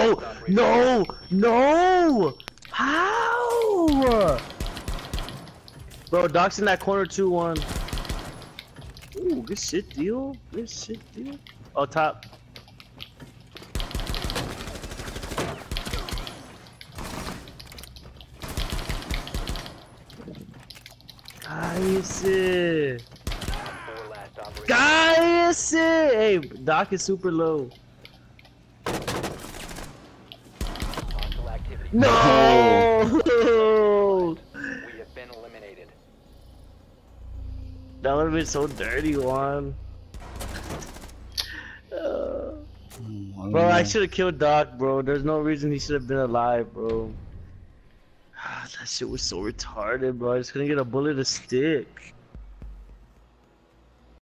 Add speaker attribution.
Speaker 1: No! No! No! How? Bro, Doc's in that corner 2-1. Ooh, good shit, deal. Good shit, deal. Oh, top. Cállese. Cállese. Hey, Doc is super low. No!
Speaker 2: We have been eliminated.
Speaker 1: That would have been so dirty, Juan. Bro, I should have killed Doc, bro. There's no reason he should have been alive, bro. That shit was so retarded, bro. I just couldn't get a bullet to stick.